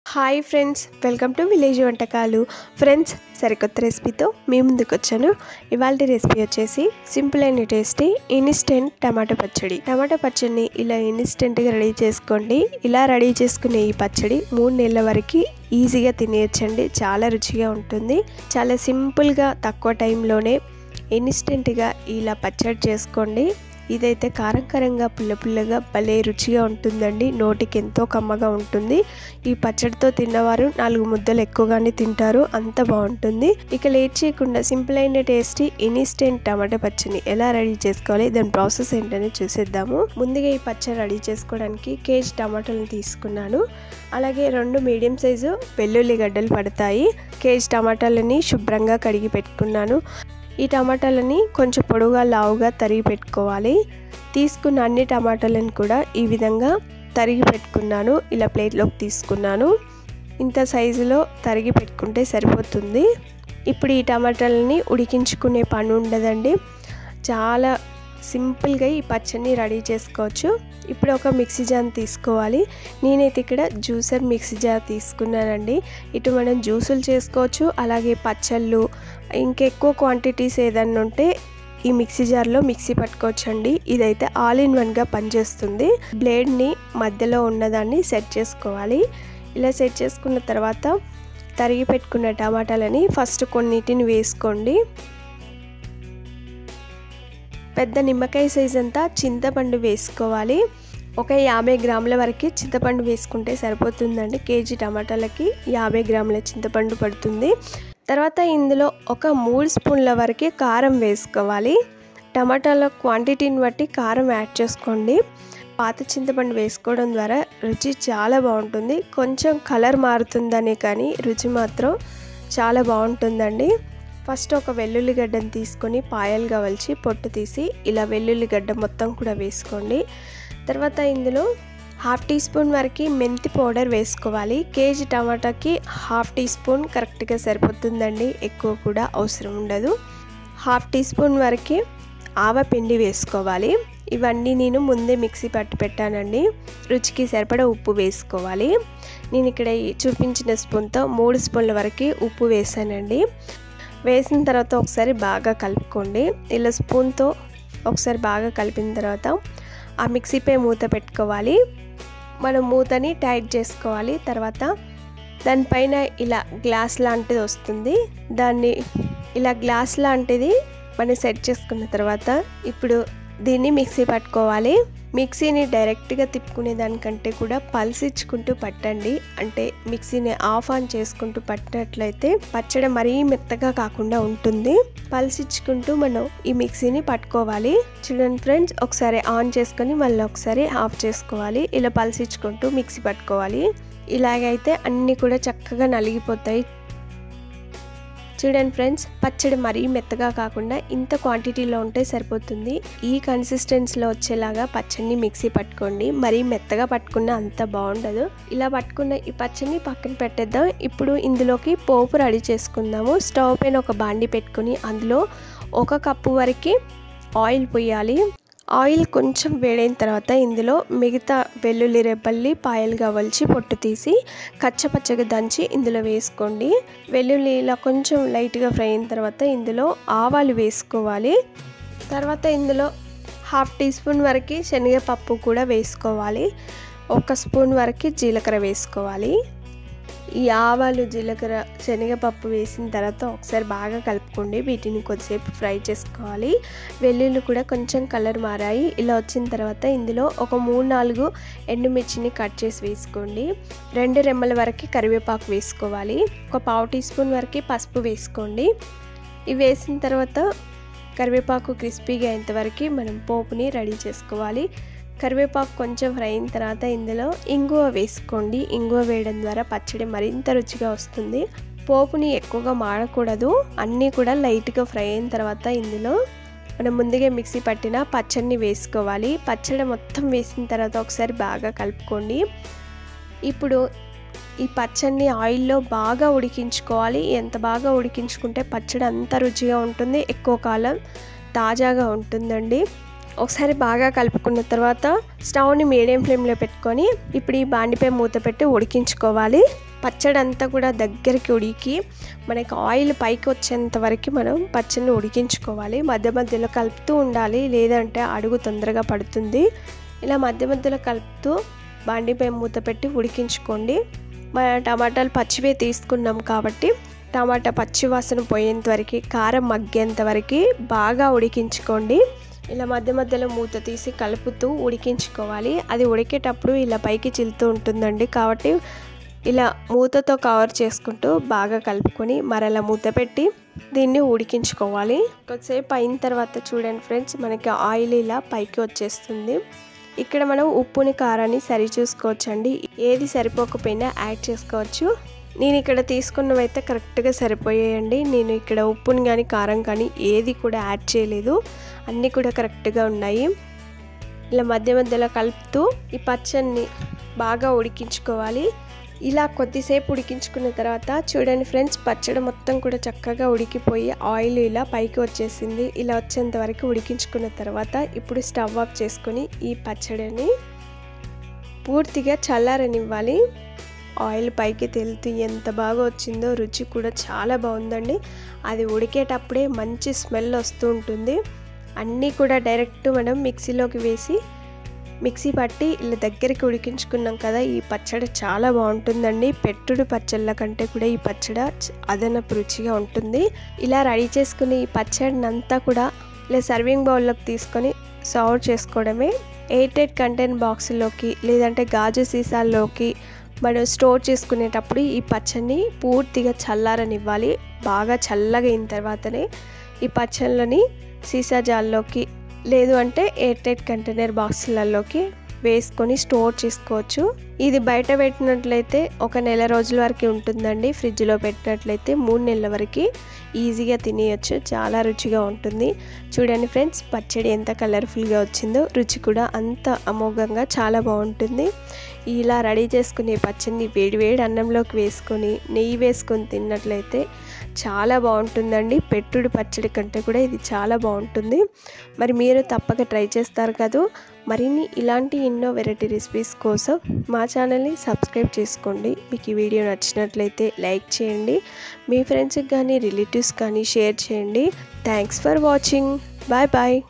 Hi friends, welcome to village వంటకాలు. Friends, సరికొత్త రెసిపీతో మీ ముందుకు వచ్చాను. ఇవాళ రెసిపీ వచ్చేసి simple and tasty instant tomato పచ్చడి. టమాటా పచ్చడిని ఇలా ఇన్స్టెంట్గా రెడీ చేసుకోండి. ఇలా రెడీ చేసుకునే ఈ పచ్చడి 3 నెలల వరకు ఈజీగా తినేయచ్చండి. చాలా రుచిగా ఉంటుంది. చాలా సింపుల్గా తక్కువ టైంలోనే ఇన్స్టెంట్గా ఇలా పచ్చడి చేసుకోండి. ఇదైతే కారంగా పుల్లగా భలే రుచిగా ఉంటుందండి. నోటికి ఎంతో కమ్మగా ఉంటుంది. ఈ పచ్చడితో తిన్నవారు 4 ముద్దలు ఎక్కువగానే తింటారు, అంత బాగుంటుంది. ఇక లేట్ చేయకుండా సింపుల్ అయిన టేస్టీ ఇన్స్టెంట్ టమాటా పచ్చడిని ఎలా రెడీ చేసుకోవాలి, దాని ప్రాసెస్ ఏంటనే చూసేద్దాము. ముందుగా ఈ పచ్చడి రెడీ చేసుకోవడానికి కేజీ టమాటాలను తీసుకున్నాను. అలాగే 2 మీడియం సైజు వెల్లుల్లి గడ్డలు పడతాయి. కేజీ టమాటాలని శుభ్రంగా కడిగి పెట్టుకున్నాను. ఈ టమాటాలని కొంచెం పొడుగా లావుగా తరిగి పెట్టుకోవాలి. తీసుకున్న అన్ని టమాటాలను కూడా ఈ విధంగా తరిగి పెట్టుకున్నాను. ఇలా ప్లేట్లోకి తీసుకున్నాను. ఇంత సైజులో తరిగి పెట్టుకుంటే సరిపోతుంది. ఇప్పుడు ఈ టమాటాలని ఉడికించుకునే పని ఉండదండి. చాలా సింపుల్గా ఈ పచ్చడిని రెడీ చేసుకోవచ్చు. ఇప్పుడు ఒక మిక్సీ జార్ తీసుకోవాలి. నేనైతే ఇక్కడ జ్యూసర్ మిక్సీ జార్ తీసుకున్నానండి. ఇటు మనం జ్యూసులు చేసుకోవచ్చు, అలాగే పచ్చళ్ళు ఇంకెక్కువ క్వాంటిటీస్ ఏదన్నా ఉంటే ఈ మిక్సీ జార్లో మిక్సీ పట్టుకోవచ్చండి. ఇదైతే ఆల్ ఇన్ వన్గా పనిచేస్తుంది. బ్లేడ్ని మధ్యలో ఉన్నదాన్ని సెట్ చేసుకోవాలి. ఇలా సెట్ చేసుకున్న తర్వాత తరిగి పెట్టుకున్న టమాటాలని ఫస్ట్ కొన్నిటిని వేసుకోండి. పెద్ద నిమ్మకాయ సైజ్ అంతా చింతపండు వేసుకోవాలి. ఒక 50 గ్రాముల వరకు చింతపండు వేసుకుంటే సరిపోతుందండి. కేజీ టమాటాలకి 50 గ్రాముల చింతపండు పడుతుంది. తర్వాత ఇందులో ఒక 3 స్పూన్ల వరకు కారం వేసుకోవాలి. టమాటాల క్వాంటిటీని బట్టి కారం యాడ్ చేసుకోండి. పాత చింతపండు వేసుకోవడం ద్వారా రుచి చాలా బాగుంటుంది. కొంచెం కలర్ మారుతుందనే కానీ రుచి మాత్రం చాలా బాగుంటుందండి. ఫస్ట్ ఒక వెల్లుల్లి గడ్డను తీసుకొని పాయలుగా వలిచి పొట్టు తీసి ఇలా వెల్లుల్లి గడ్డ మొత్తం కూడా వేసుకోండి. తర్వాత ఇందులో 1/2 టీ స్పూన్ వరకు మెంతి పౌడర్ వేసుకోవాలి. కేజీ టమాటాకి 1/2 టీ స్పూన్ కరెక్ట్గా సరిపోతుందండి. ఎక్కువ కూడా అవసరం ఉండదు. 1/2 టీ స్పూన్ వరకు ఆవపిండి వేసుకోవాలి. ఇవన్నీ నేను ముందే మిక్సీ పట్టి పెట్టానండి. రుచికి సరిపడా ఉప్పు వేసుకోవాలి. నేను ఇక్కడ చూపించిన స్పూన్తో 3 స్పూన్ల వరకు ఉప్పు వేసానండి. వేసిన తర్వాత ఒకసారి బాగా కలుపుకోండి. ఇలా స్పూన్తో ఒకసారి బాగా కలిపిన తర్వాత ఆ మిక్సీపై మూత పెట్టుకోవాలి. మనం మూతని టైట్ చేసుకోవాలి. తర్వాత దానిపైన ఇలా గ్లాస్ లాంటిది వస్తుంది. దాన్ని ఇలా గ్లాస్ లాంటిది మనం సెట్ చేసుకున్న తర్వాత ఇప్పుడు దీన్ని మిక్సీ పట్టుకోవాలి. మిక్సీని డైరెక్ట్గా తిప్పుకునే దానికంటే కూడా పల్స్ ఇచ్చుకుంటూ పట్టండి. అంటే మిక్సీని ఆఫ్ ఆన్ చేసుకుంటూ పట్టినట్లయితే పచ్చడి మరీ మెత్తగా కాకుండా ఉంటుంది. పల్స్ ఇచ్చుకుంటూ మనం ఈ మిక్సీని పట్టుకోవాలి. చూడండి ఫ్రెండ్స్, ఒకసారి ఆన్ చేసుకొని మళ్ళీ ఒకసారి ఆఫ్ చేసుకోవాలి. ఇలా పల్స్ ఇచ్చుకుంటూ మిక్సీ పట్టుకోవాలి. ఇలాగైతే అన్నీ కూడా చక్కగా నలిగిపోతాయి. చూడండి ఫ్రెండ్స్, పచ్చడి మరీ మెత్తగా కాకుండా ఇంత క్వాంటిటీలో ఉంటే సరిపోతుంది. ఈ కన్సిస్టెన్సీలో వచ్చేలాగా పచ్చడిని మిక్సీ పట్టుకోండి. మరీ మెత్తగా పట్టుకున్న అంత బాగుండదు. ఇలా పట్టుకున్న ఈ పచ్చడిని పక్కన పెట్టేద్దాం. ఇప్పుడు ఇందులోకి పోపు రెడీ చేసుకుందాము. స్టవ్ పైన ఒక బాండి పెట్టుకుని అందులో 1 కప్పు వరకు ఆయిల్ పోయాలి. ఆయిల్ కొంచెం వేడైన తర్వాత ఇందులో మిగతా వెల్లుల్లి రెబ్బల్ని పాయలుగా వలిచి పొట్టు తీసి కచ్చపచ్చగా దంచి ఇందులో వేసుకోండి. వెల్లుల్లి ఇలా కొంచెం లైట్గా ఫ్రై అయిన తర్వాత ఇందులో ఆవాలు వేసుకోవాలి. తర్వాత ఇందులో 1/2 టీ స్పూన్ వరకు శనగపప్పు కూడా వేసుకోవాలి. 1 స్పూన్ వరకు జీలకర్ర వేసుకోవాలి. ఈ ఆవాలు, జీలకర్ర, శనగపప్పు వేసిన తర్వాత ఒకసారి బాగా కలుపుకోండి. వీటిని కొద్దిసేపు ఫ్రై చేసుకోవాలి. వెల్లుల్లి కూడా కొంచెం కలర్ మారాయి. ఇలా వచ్చిన తర్వాత ఇందులో ఒక 3-4 ఎండుమిర్చిని కట్ చేసి వేసుకోండి. 2 రెమ్మల వరకు కరివేపాకు వేసుకోవాలి. ఒక 1/2 టీ స్పూన్ వరకు పసుపు వేసుకోండి. ఇవి వేసిన తర్వాత కరివేపాకు క్రిస్పీగా అయ్యేంతవరకు మనం పోపుని రెడీ చేసుకోవాలి. కరివేపాకు కొంచెం ఫ్రై అయిన తర్వాత ఇందులో ఇంగువ వేసుకోండి. ఇంగువ వేయడం ద్వారా పచ్చడి మరింత రుచిగా వస్తుంది. పోపుని ఎక్కువగా మాడకూడదు. అన్నీ కూడా లైట్గా ఫ్రై అయిన తర్వాత ఇందులో మనం ముందుగా మిక్సీ పట్టిన పచ్చడిని వేసుకోవాలి. పచ్చడి మొత్తం వేసిన తర్వాత ఒకసారి బాగా కలుపుకోండి. ఇప్పుడు ఈ పచ్చడిని ఆయిల్లో బాగా ఉడికించుకోవాలి. ఎంత బాగా ఉడికించుకుంటే పచ్చడి అంత రుచిగా ఉంటుంది, ఎక్కువ కాలం తాజాగా ఉంటుందండి. ఒకసారి బాగా కలుపుకున్న తర్వాత స్టవ్ని మీడియం ఫ్లేమ్లో పెట్టుకొని ఇప్పుడు ఈ బాండిపై మూత పెట్టి ఉడికించుకోవాలి. పచ్చడి అంతా కూడా దగ్గరికి ఉడికి మనకి ఆయిల్ పైకి వచ్చేంత వరకు మనం పచ్చడిని ఉడికించుకోవాలి. మధ్య మధ్యలో కలుపుతూ ఉండాలి, లేదంటే అడుగు తొందరగా పడుతుంది. ఇలా మధ్య మధ్యలో కలుపుతూ బాండీపై మూత పెట్టి ఉడికించుకోండి. మన టమాటాలు పచ్చివే తీసుకున్నాం కాబట్టి టమాటా పచ్చి వాసన పోయేంత వరకు, కారం మగ్గేంత వరకు బాగా ఉడికించుకోండి. ఇలా మధ్య మధ్యలో మూత తీసి కలుపుతూ ఉడికించుకోవాలి. అది ఉడికేటప్పుడు ఇలా పైకి చిల్లుతూ ఉంటుందండి, కాబట్టి ఇలా మూతతో కవర్ చేసుకుంటూ బాగా కలుపుకొని మరలా మూత పెట్టి దీన్ని ఉడికించుకోవాలి. కొద్దిసేపు అయిన తర్వాత చూడండి ఫ్రెండ్స్, మనకి ఆయిల్ ఇలా పైకి వచ్చేస్తుంది. ఇక్కడ మనం ఉప్పుని కారాన్ని సరి చూసుకోవచ్చండి. ఏది సరిపోకపోయినా యాడ్ చేసుకోవచ్చు. నేను ఇక్కడ తీసుకున్నవైతే కరెక్ట్గా సరిపోయాయండి. నేను ఇక్కడ ఉప్పుని కానీ కారం కానీ ఏది కూడా యాడ్ చేయలేదు, అన్నీ కూడా కరెక్ట్గా ఉన్నాయి. ఇలా మధ్య మధ్యలో కలుపుతూ ఈ పచ్చడిని బాగా ఉడికించుకోవాలి. ఇలా కొద్దిసేపు ఉడికించుకున్న తర్వాత చూడండి ఫ్రెండ్స్, పచ్చడి మొత్తం కూడా చక్కగా ఉడికిపోయి ఆయిల్ ఇలా పైకి వచ్చేసింది. ఇలా వచ్చేంత వరకు ఉడికించుకున్న తర్వాత ఇప్పుడు స్టవ్ ఆఫ్ చేసుకొని ఈ పచ్చడిని పూర్తిగా చల్లారనివ్వాలి. ఆయిల్ పైకి తేలుతూ ఎంత బాగా వచ్చిందో, రుచి కూడా చాలా బాగుందండి. అది ఉడికేటప్పుడే మంచి స్మెల్ వస్తూ ఉంటుంది. అన్నీ కూడా డైరెక్ట్ మనం మిక్సీలోకి వేసి మిక్సీ పట్టి ఇలా దగ్గరికి ఉడికించుకున్నాం కదా, ఈ పచ్చడి చాలా బాగుంటుందండి. పెట్టుడు పచ్చళ్ళ కంటే కూడా ఈ పచ్చడి అదనపు రుచిగా ఉంటుంది. ఇలా రెడీ చేసుకుని ఈ పచ్చడిని అంతా కూడా ఇలా సర్వింగ్ బౌల్లోకి తీసుకొని సర్వ్ చేసుకోవడమే. ఎయిర్టైట్ కంటైనర్ బాక్సుల్లోకి లేదంటే గాజు సీసాల్లోకి మనం స్టోర్ చేసుకునేటప్పుడు ఈ పచ్చడిని పూర్తిగా చల్లారనివ్వాలి. బాగా చల్లగా అయిన తర్వాతనే ఈ పచ్చళ్ళని సీసా జార్లోకి లేదు అంటే ఎయిర్టైట్ కంటైనర్ బాక్సులలోకి వేసుకొని స్టోర్ చేసుకోవచ్చు. ఇది బయట పెట్టినట్లయితే 1 నెల రోజుల వరకు ఉంటుందండి. ఫ్రిడ్జ్లో పెట్టినట్లయితే 3 నెలల వరకు ఈజీగా తినేయచ్చు. చాలా రుచిగా ఉంటుంది. చూడండి ఫ్రెండ్స్, పచ్చడి ఎంత కలర్ఫుల్గా వచ్చిందో, రుచి కూడా అంత అమోఘంగా చాలా బాగుంటుంది. ఇలా రెడీ చేసుకునే పచ్చడిని వేడివేడి అన్నంలోకి వేసుకొని నెయ్యి వేసుకొని తిన్నట్లయితే చాలా బాగుంటుందండి. పెట్టుడు పచ్చడి కంటే కూడా ఇది చాలా బాగుంటుంది. మరి మీరు తప్పక ట్రై చేస్తారు కదా. మరిన్ని ఇలాంటి ఎన్నో వెరైటీ రెసిపీస్ కోసం మా ఛానల్ని సబ్స్క్రైబ్ చేసుకోండి. మీకు ఈ వీడియో నచ్చినట్లయితే లైక్ చేయండి, మీ ఫ్రెండ్స్కి కానీ రిలేటివ్స్ కానీ షేర్ చేయండి. Thanks for watching. Bye bye.